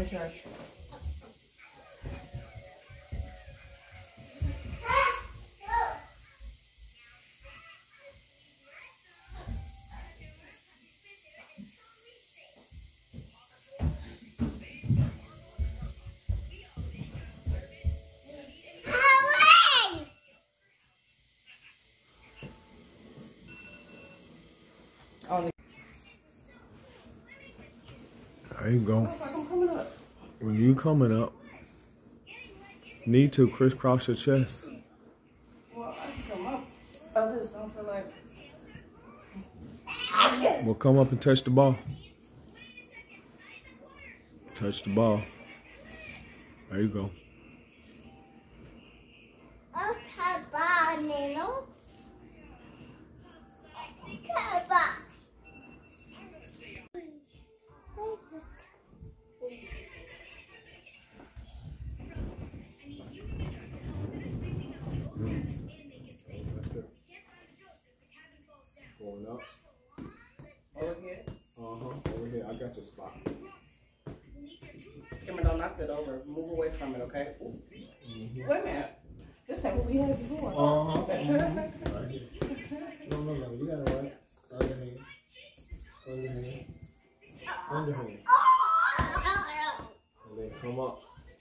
in church. There you go. Like I'm coming up. When you coming up, need to crisscross your chest. Well, I can come up. I just don't feel like. Well, come up and touch the ball. Touch the ball. There you go. Going up. Over here. Over here. I got your spot. Kimber, don't knock that over. Move away from it, okay? Wait a minute. This ain't what we had before. Right here. No. You got it right. Right your hand. Right your hand. Send your hand. And then come up.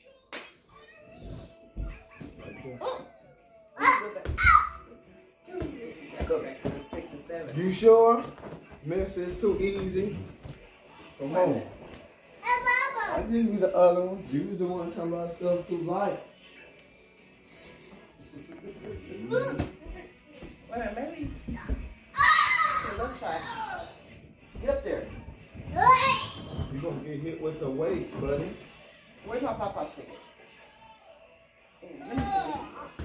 Right there. Go back to the 6 and 7. You sure? Miss, it's too easy. Come on. I give you the other ones. You was the one talking about stuff too light. Wait a minute, maybe. It looks like. Get up there. You're going to get hit with the weights, buddy. Where's my pop-pop sticker? Let me see.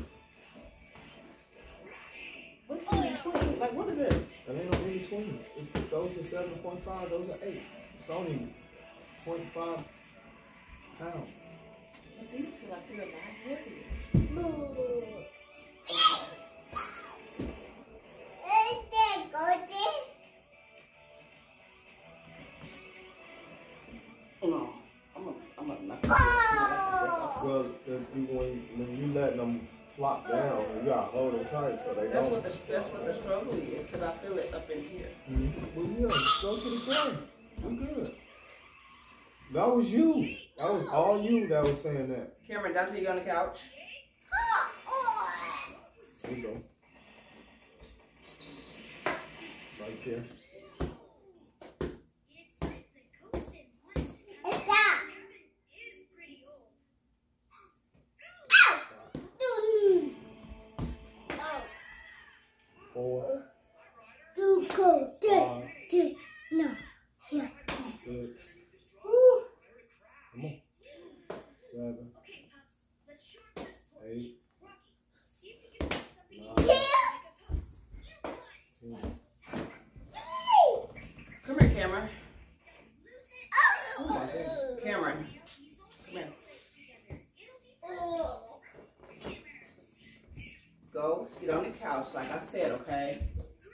What's in between? Like, what is this? That ain't no in between. Those are 7.5, those are 8. It's only 0.5 pounds. But these feel like they're not heavy. No, I'm a knock. Well, when you let them flop down, you gotta hold them tight so they That's don't. what the struggle is, because I feel it up in here. Well, yeah, go to the ground. You good. That was you. That was all you that was saying that. Cameron, down to you on the couch. There you go. Right there. Four. 5, 6. Come on. 7. 8. 9. 10. Come here, Cameron. Oh my goodness. Cameron. Come here. Go get on the couch, like I said, okay?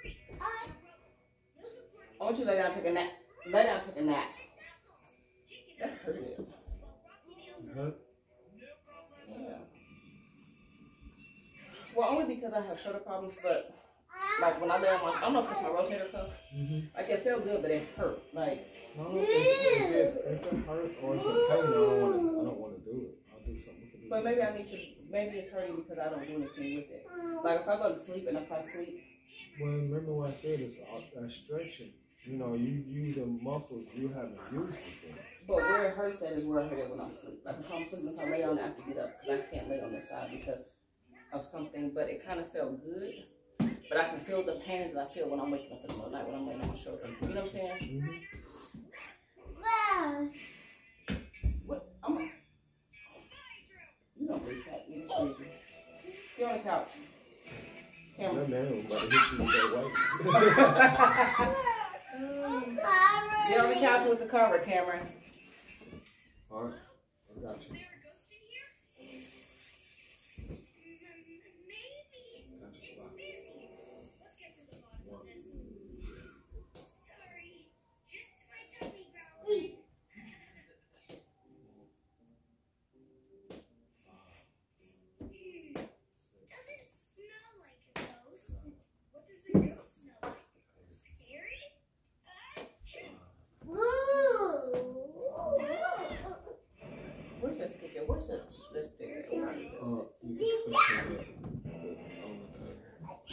I want you to lay down and take a nap. Lay down and take a nap. That hurted. Hurt? Yeah. Well, only because I have shoulder problems, but like when I lay on my, I don't know if it's my rotator cuff. Like it felt good, but it hurt. Like. No, if it hurt or it's a pain, I don't want to do it. I'll do something. But maybe I need to. Maybe it's hurting because I don't do anything with it. Like if I go to sleep and if I sleep. Well, remember what I said? It's stretching. You know, you using muscles you haven't used before. But where it hurts at is where I hurt it when I'm asleep. Like if I'm sleeping, if I lay on, I have to get up because I can't lay on this side because of something. But it kind of felt good. But I can feel the pain that I feel when I'm waking up in the middle of the night when I'm laying on my shoulder. You know what I'm saying? What? You don't breathe that. You just breathe. Get on the couch. That man was about to hit you with that weight. Get on the couch with the cover, Cameron. All right, I got you.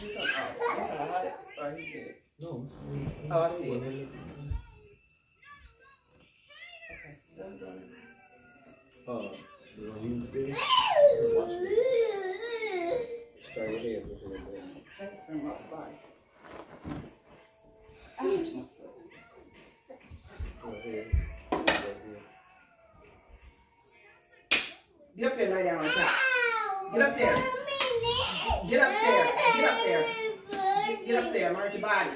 He's on, oh, he's on hot. Or he did. No. Oh, I see it. Okay. What are we doing? You want to use this? Watch this. Start your head just a little bit. Take it from my body. Ouch, my foot. Go ahead. Get up there and lay down on top. Get up there. Get up there. Get up there. Get up there. Merge your body.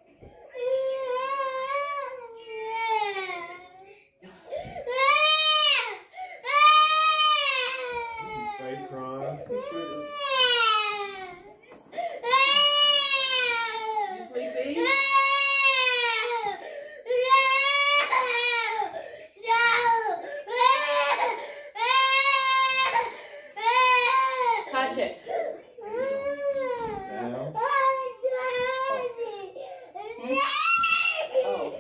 Are you crying? You sleepy? Touch it. Down. Oh.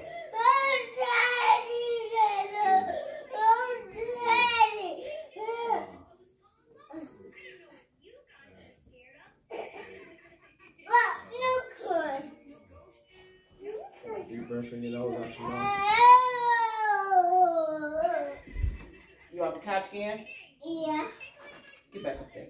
Deep breath in your nose, out your mouth. You off the couch again? Yeah. Get back up there.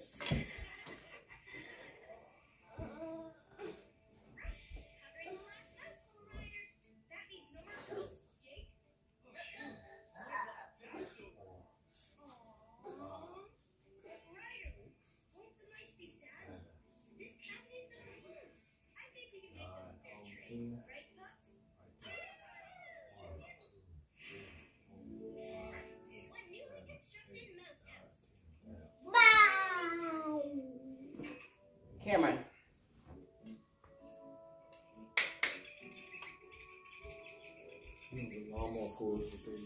Cameron. The lawnmower pulls the thing.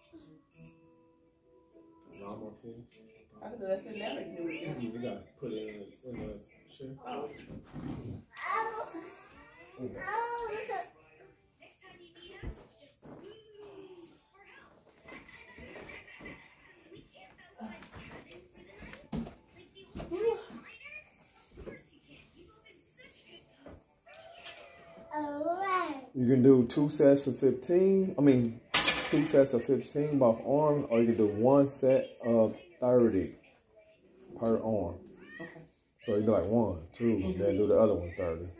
The lawnmower pulls. I can do that sitting down. You can do it. You gotta put it in the shit. Oh. You can do 2 sets of 15. I mean, 2 sets of 15 by arm, or you can do 1 set of 30 per arm. Okay. So you do like 1, 2, and then do the other one 30. Okay.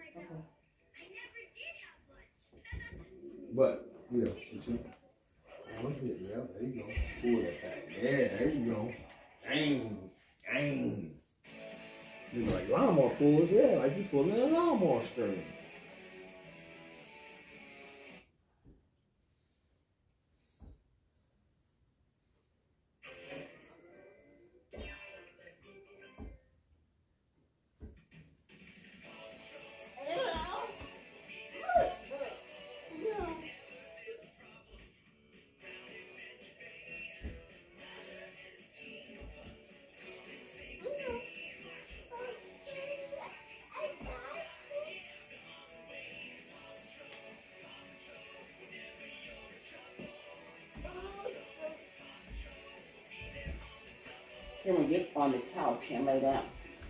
But yeah, there you go. Pull that back. Yeah, there you go. Dang, dang. You like lawnmower pulls, yeah, like you pulling a lawnmower string. Cameron, get on the couch and lay down.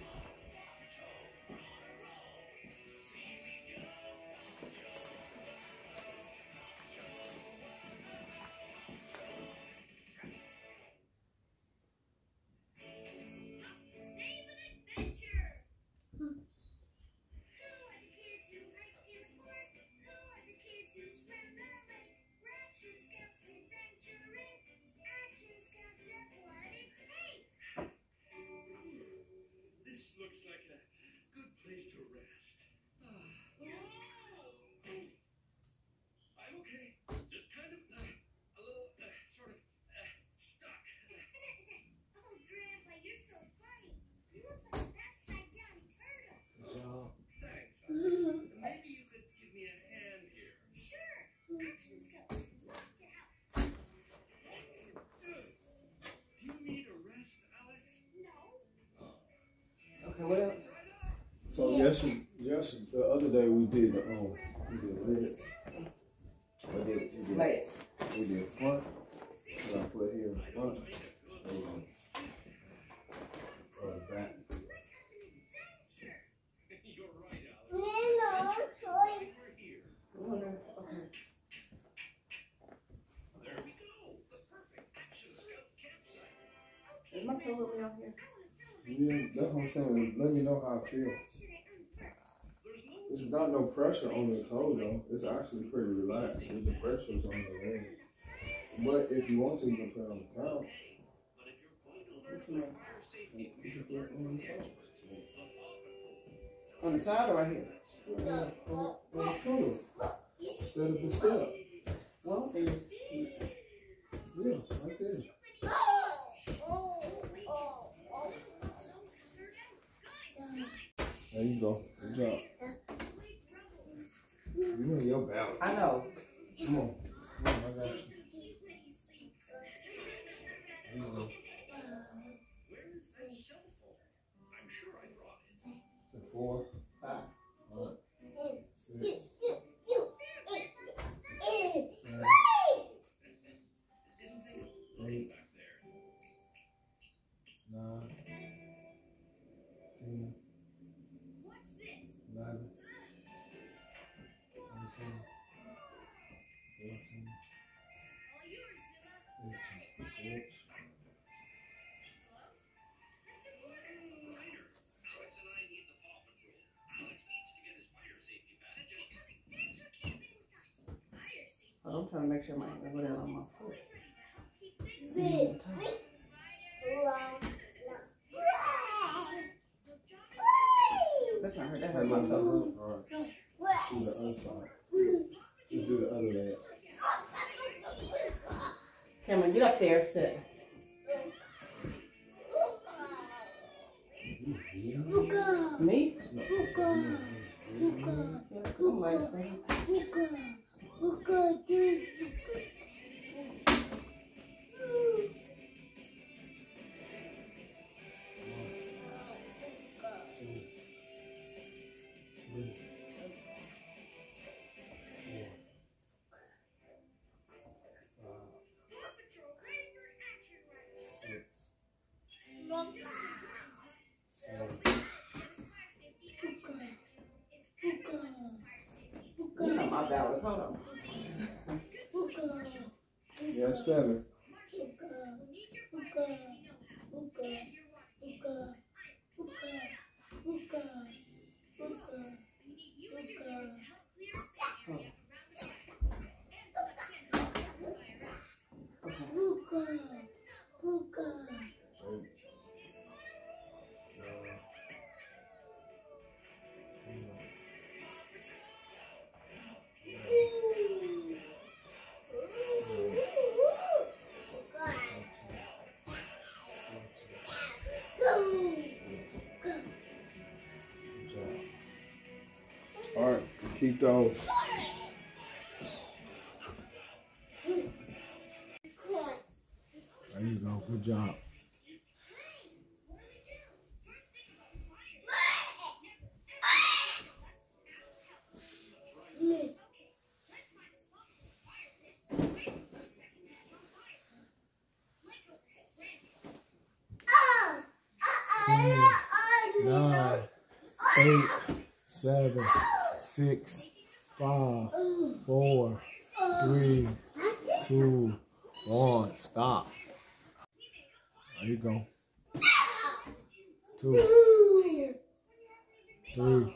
Looks like a good place to rest. I'm okay. Just kind of a little sort of stuck. Oh, Grandpa, you're so funny. You look like an upside-down turtle. Thanks, Alex. Maybe you could give me a hand here. Sure. Action Scouts would love to help. Good. Do you need a rest, Alex? No. Okay, what else? So yes, the other day we did legs. Legs. We did front. Put our foot here in front. Back. You're right, what I'm saying. Let me know how I feel. There's not no pressure on the toe though. It's actually pretty relaxed. The pressure's on the leg. But if you want to, you can put it on the couch. On the side or right here? On the pillow. Instead of the step. Well, they just, Yeah, right there. There you go. Good job. You in your balance. I know. Come on. Come on, I got you. There you go. Where's that cell phone? I'm sure I brought it. So 4, 5, 6, 7, 8, 9, 10, 11, 13, 14, 15, 16. Reminder, Alex and I need the Paw Patrol. Alex needs to get his fire safety badge and I'm trying to make sure my hand go down on my foot. That's not hurt. That hurt my toe. Alright. Do the other side. Just do the other leg. Cameron, get up there, sit. Me? No. Yeah, come like that. You know my balance. Hold on. Yeah, 7. Alright, keep those. There you go. Good job. Nine, 8, 7, 6, 5, 4, 3, 2, 1. Stop. There you go. 2, 3,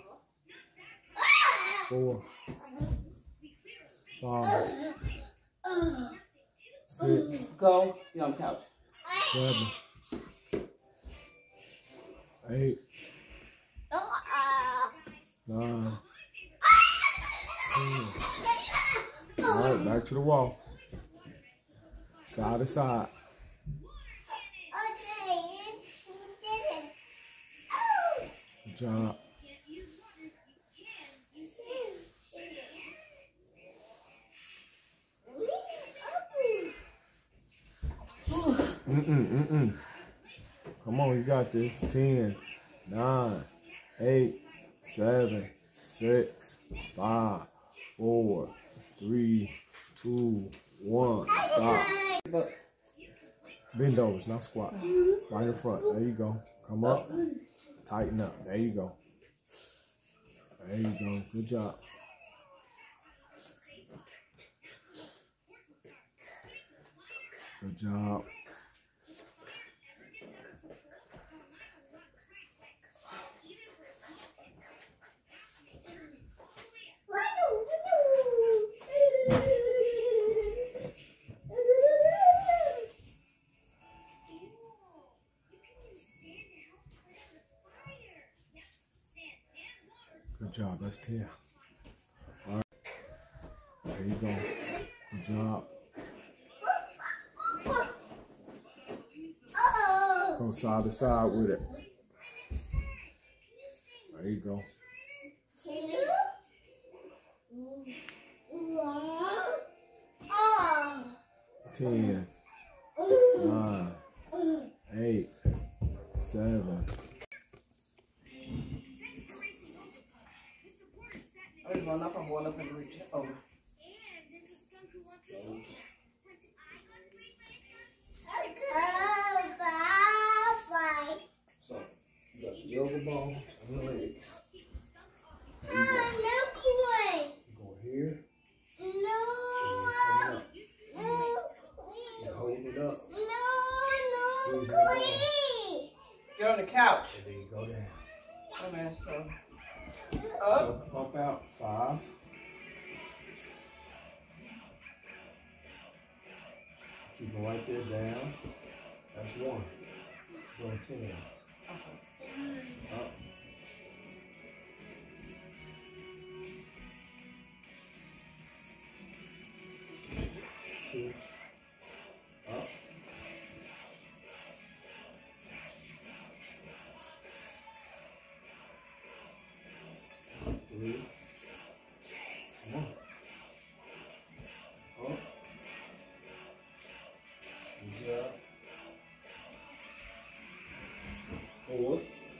4, 5, 6, Go. You're on the couch. 7, 8, 9, 10. All right, back to the wall. Side to side. Good job. Come on, you got this. 10, 9, 8, 7, 6, 5, 4, 3, 2, 1. Stop. Bend over, not squat. Right in front. There you go. Come up. Tighten up. There you go. There you go. Good job. Good job. Good job. That's 10. All right. There you go. Good job. Go side to side with it. There you go. 10, 9, 8, 7. I'm going up and going up and reach over. And there's a skunk who wants to eat. So, you got the yoga ball and the legs. No coin. You go here. No. You hold it up. No coin. Get on the couch. And then you go down. Oh man, so So up. pump out 5. Keep it right there down. That's 1. Doing 10. Up. 2. Up. 3. Come on. Up. Good job. 4.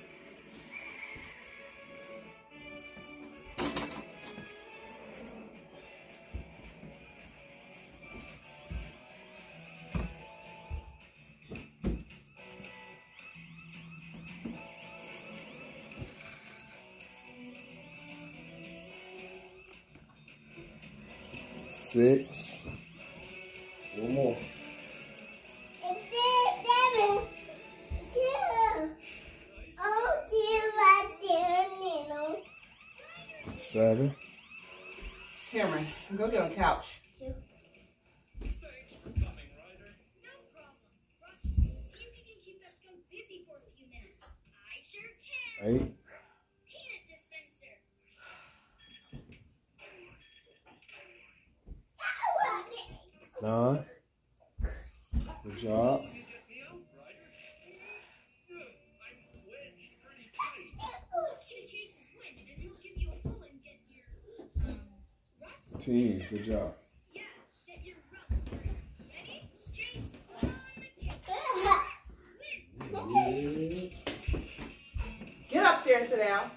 Six. One more. 7. Cameron, go get on the couch. Thanks for coming, Ryder. No problem. Rocky, see if you can keep that skunk busy for a few minutes. I sure can. 8. Peanut dispenser. 9. Good job. You get me out, Ryder? I'm wedged pretty tight. Get Jason's winch and he'll give you a pull and get your, rub. 10. Good job. Yeah, get your rub. Ready? Jason's on the kick. Win. Get up there and sit down.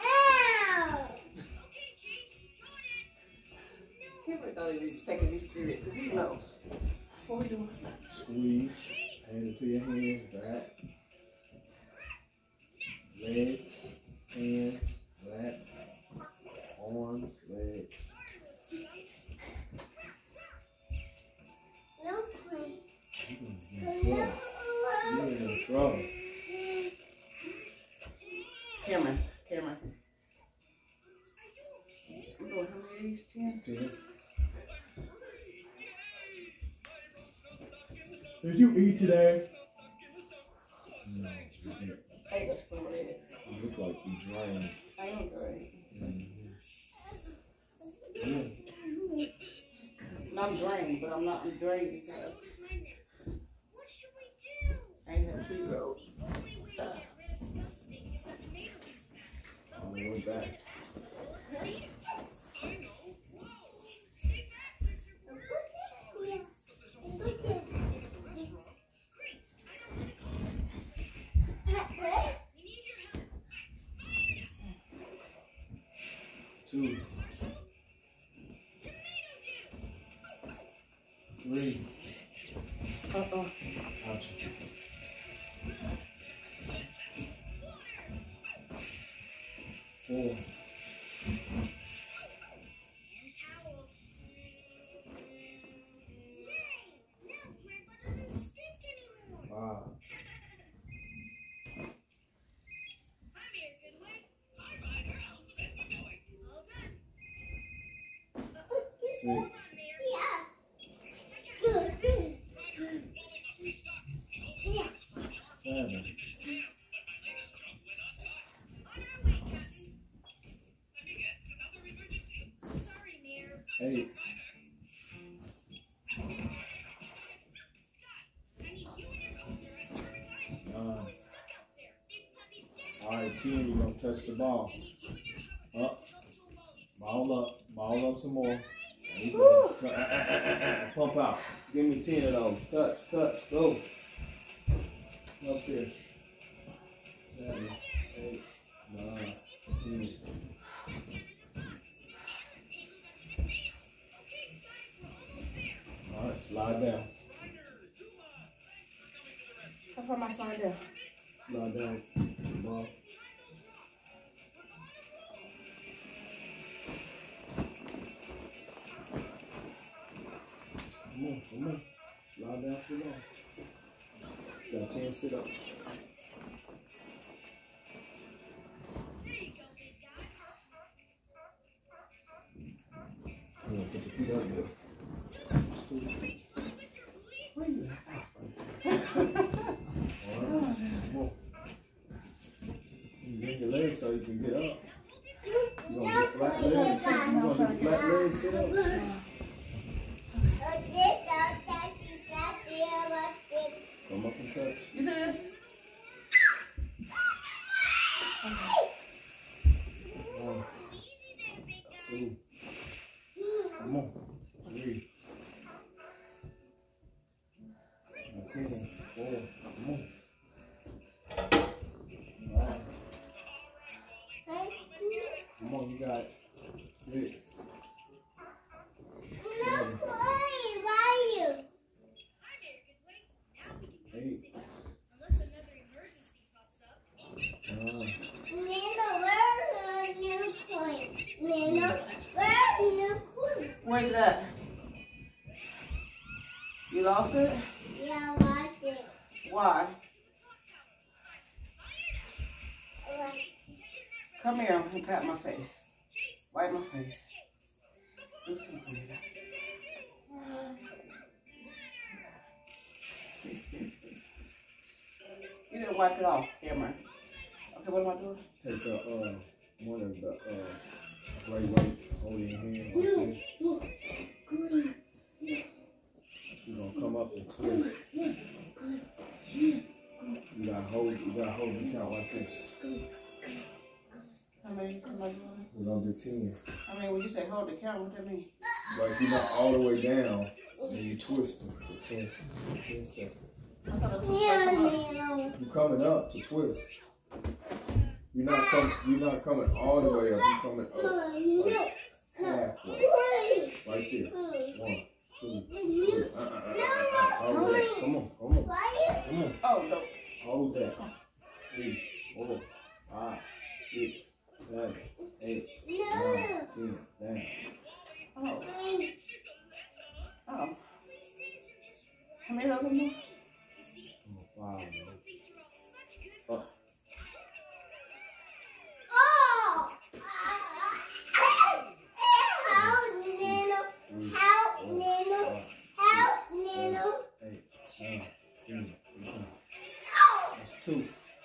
Okay, Jason, got it. Cameron thought he was taking me serious because he knows. What we doing? Squeeze. Hand it to your hands. Back. Legs. Hands. Back. Arms. Legs. You're in trouble. Cameron. Cameron. Are you okay? We're doing how many of these? 10? 10. Yay! My rope's not stuck in the stone. Did you eat today? It's not stuck in the stone. Thanks, Ryder. Hey, let's go ahead. You look like you drained. I am great. I'm drained, but I'm not drained because So does my neck. What should we do? I ain't had 2 rows. The only way to get rid of skunk stink is a tomato juice bath. But On where the way can we back. get a bath full of tomato juice? I know. Whoa! Stay back, Mr. Porter. Sorry, but there's a whole skunk problem at the restaurant. Great. I know who to call. We need your help. 2. Marshall? Tomato juice. 3. Uh-oh. Ouch. 4. And towel. Yay! Now Grandpa doesn't stink anymore. 5. Hi, Mayor Goodway. Hi, Ryder. How's the best you going? All done. 6. Hold on, Mayor. Ryder, well, they must be stuck. The old box for a jar full of 7. jellyfish jam, but my latest jug went untouched. On our way, Captain. 8. All right, 10, you're going to touch the ball. Up. Ball up some more. There you go. Pump out. Give me 10 of those. Touch, go. Up there. 7, 8, 9, 10. All right, slide down. How far am I sliding down? Slide down the ball. Come on. Slide down too long. Got a chance to sit up. Come on, put your feet up there. Where you at? Alright, come on. You bend your legs so you can get up. You gonna get flat legs? You gonna do flat legs sit up? Come up and touch. You see this? 1, 2. Come on. 3. 10. 4. Come on. 5. Come on, you got it. 6. 7. 8. Unless another emergency pops up. 9. Where's it at? You lost it? Yeah, watch it. Why? Come here and pat my face. Wipe my face. Do something. You didn't wipe it off. Here, man. Okay, what am I doing? Take the one of the right weight, hold it in your hand like this. You're gonna come up and twist. You gotta hold the count like this. How many am I doing? We're gonna do 10. I mean, when you say hold the count, what that mean? Like you're not all the way down, and you twist them for 10 seconds. I thought it was You're coming up to twist. You're not coming all the way up. You're coming up like halfway. Right there. 1, 2, 3. Hold that. Come on. Oh, no. Hold that. 3, 4, 5, 6, 7, 8, 9, 10. Down. Oh. Oh. How many of them more? 5. Up. That's 2.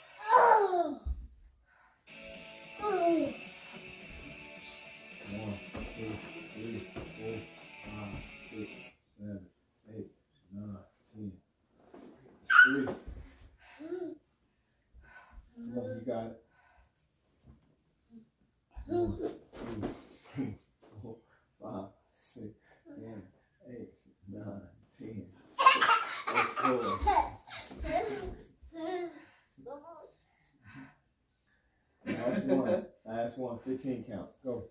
1, 2, 3, 4, 5, 6, 7, 8, 9, 10. That's 3. Come on, you got it. 1, 2, 3, 4, 5, 6, 7, 8, 9, 10. Let's go. Last one. 15 count. Go.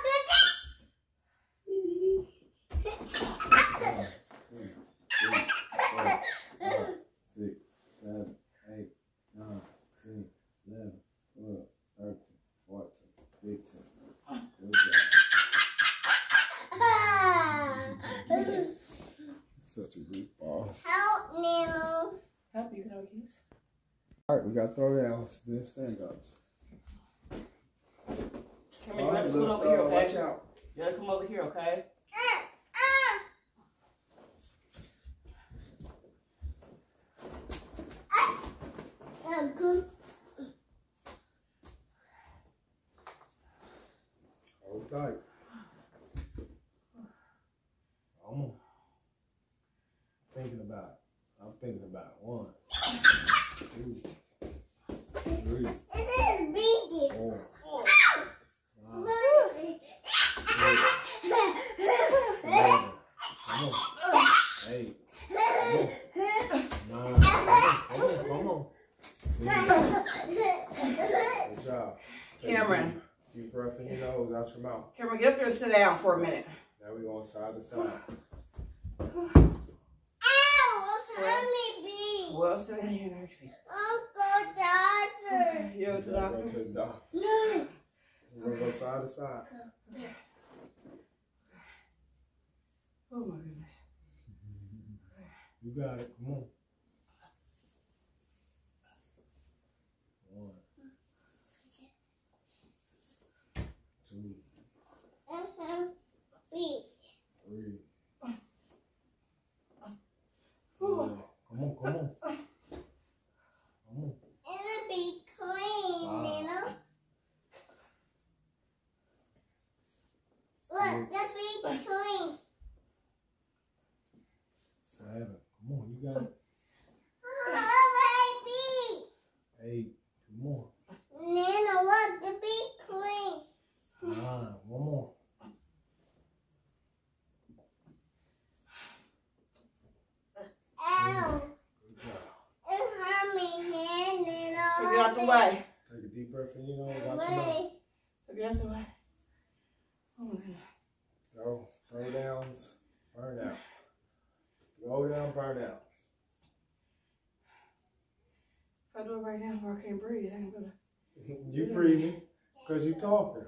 1, 2, 3, 4, 5, 6, 7, 8, 9, 10, 11, 12, 13, 14, 15. Good job. Such a goofball. Happy you can have a kiss. Alright, we got throwdowns, then stand ups. Come here, you gotta scoot over here, okay? Watch out. You gotta come over here, okay? Hold tight. 1, 2, 3, It is big. 4, 5, 6, 7, 8, 9, come on. Good job. Take Cameron. a deep breath in your nose, out your mouth. Cameron, get up there and sit down for a minute. Now we're going side to side. Ow! Let me be. Well, sit down here and hurt your feet. Uncle Doctor. You go to the Go doctor? to the doctor. No. We're going to go side to side. Oh my goodness. You got it. Come on. 1, 2, Big. 3. Come on. Come on. Come on. It'll be clean, Wow. Nina. Look, that's be clean. 7. Come on. You got it. Oh, baby. 8. 2 more. Nina, look, the be clean. 9. 1 more. Ow. Good job. It hurt me hand, Nina. So get out the way. Take a deep breath in your nose, out your mouth. Wait. So get out the way. Oh my goodness. Go. Throw downs. Burn out. Go down, burn out. If I do it right now where I can't breathe, I ain't gonna. You breathing because you talking.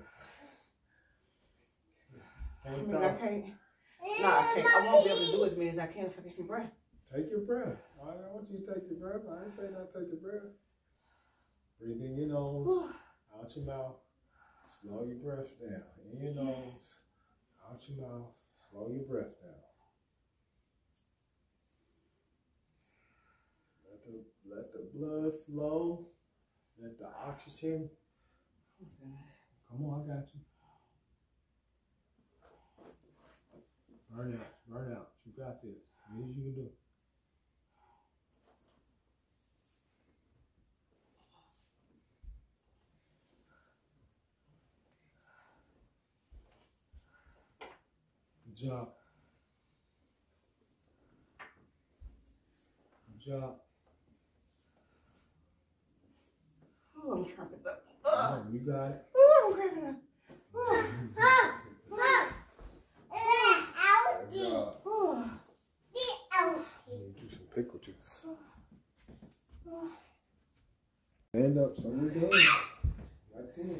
I Can't mean, I talk. can't. No, I can't. I won't be able to do as many as I can if I get my breath. Take your breath. I don't want you to take your breath. I ain't say not take your breath. Breathe in your nose, out your mouth. Slow your breath down. In your nose, out your mouth. Slow your breath down. Let the blood flow. Let the oxygen. Come on, I got you. Burn out. Burn out. You got this. What did you do? Good job. Good job. Oh, I'm cramping up. Oh, you got it. Oh, I'm cramping up. Look. Good job. Oh. Let me do some pickle juice. Stand up, so we're done. Right in.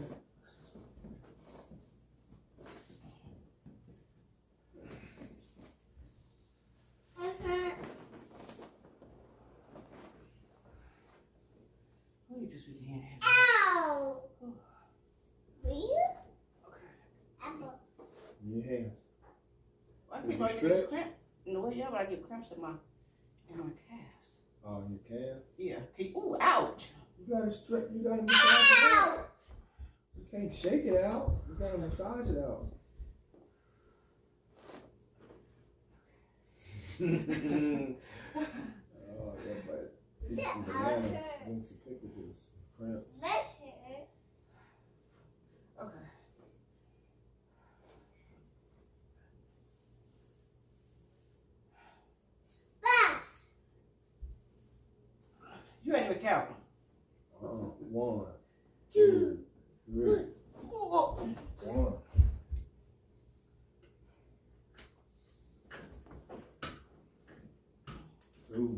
Oh, you just be being heavy. Ow! Will? Apple. In your hands. I Did think you I get stretch? cramp. No, yeah, but I get cramps in my calves. Oh, you can. Yeah. Ooh, ouch. You gotta stretch. You gotta massage it out. You can't shake it out. You gotta massage it out. Oh, yeah, but eat some bananas, drink some pickle juice, cramps. Okay. You ain't even counting. 1, 2, 3, 1. Two.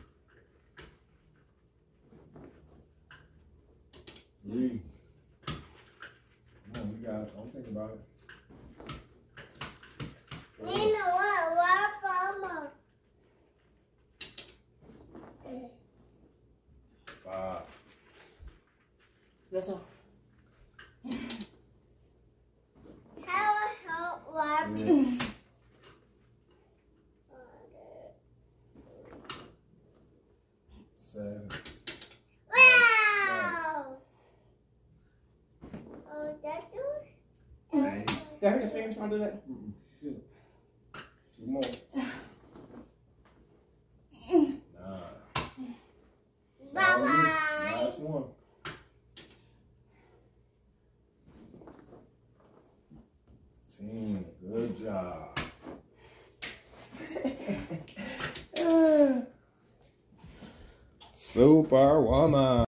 3. Come on, you got it. Don't think about it. Nina, what mama? 5. That's all. How what? 6. 7. Wow! Oh, that do? 8. Did I hurt your fingers when I do that? 2 more. 9. Bye-bye. Last one. Team, good job. Superwoman.